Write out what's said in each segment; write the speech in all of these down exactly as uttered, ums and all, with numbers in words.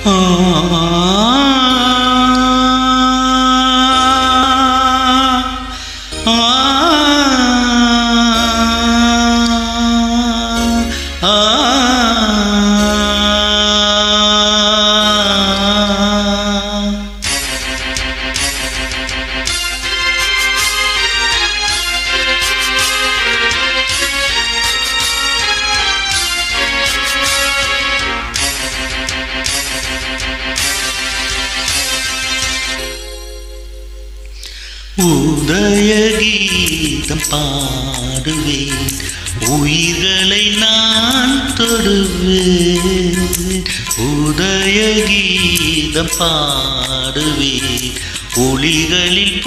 உதய கீதம் பாடுவேன், உயிர்களை நான் தொடுவேன். உதய கீதம் பாடுவேன், ஒளிகளில்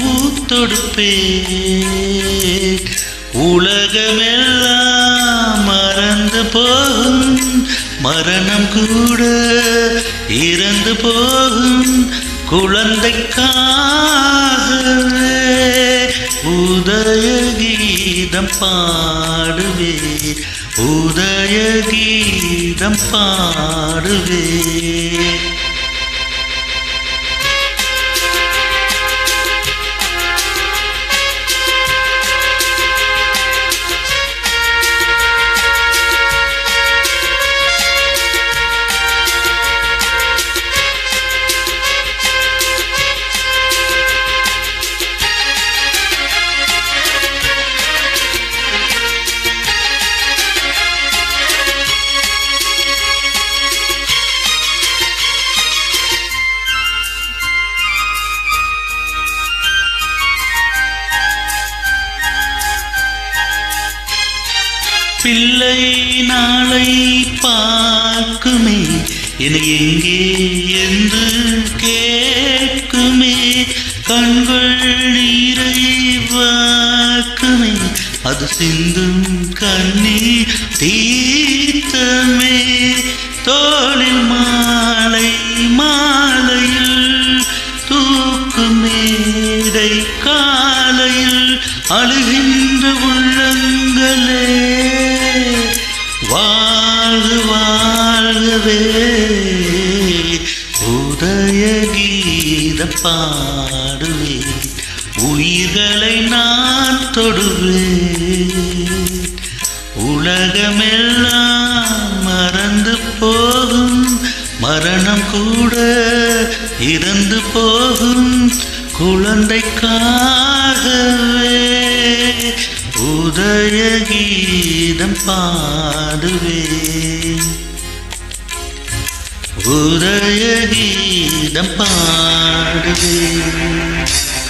பூத்தொடுப்பேன். உலகமெல்லாம் மறந்து போகும், மரணம் கூட இறந்து போகும். குழந்தைக்காகவே உதய கீதம் பாடுவேன், உதய கீதம் பாடுவேன். பிள்ளை நாளை பார்க்குமே, என எங்கே என்று கேட்குமே. கண்கள் நீரை வாக்குமே, அது சிந்தும் கண்ணீர் தீர்த்தமே. தோளில் மாலை மாலையில் தூக்கு மேடை காலையில் அழுகின்ற உள்ளங்களே, வாழ்க வாழ்கவே. உதய கீதம் பாடுவேன், உயிர்களை நான் தொடுவேன். உலகமெல்லாம் மறந்து போகும், மரணம் கூட இறந்து போகும். குழந்தைக்காகவே உதய கீதம் பாடுவேன், உதய கீதம் பாடுவேன்.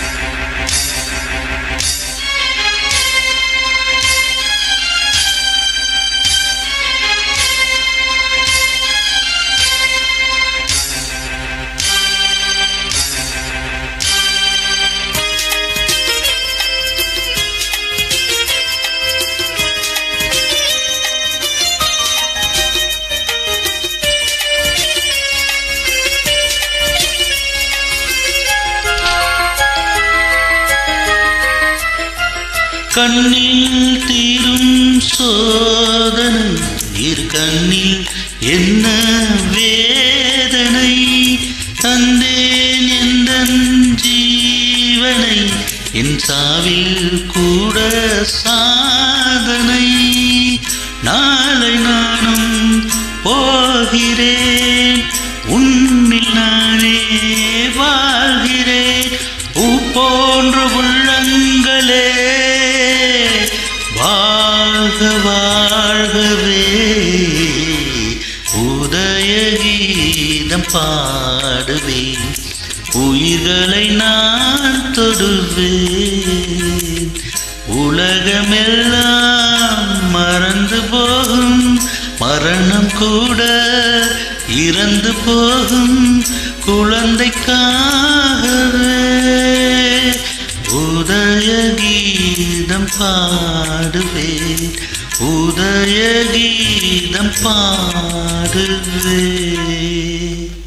கண்ணில் தீரும் சோதனை, இரு கண்ணில் என்ன வேதனை. தந்தேன் எந்தன் ஜீவனை, என் சாவில் கூட சாதனை. நாளை நானும் போகிறேன், உன்னில் நானே வாழ்கிறேன். பூ போன்ற உள்ளங்களே, வாழ்க வாழ்கவே. உதய கீதம் பாடுவேன், உயிர்களை நான் தொடுவேன். உலகமெல்லாம் மறந்து போகும், மரணம் கூட இறந்து போகும். குழந்தைக்காகவே உதய கீதம் பாடுவேன், உதய கீதம் பாடுவேன்.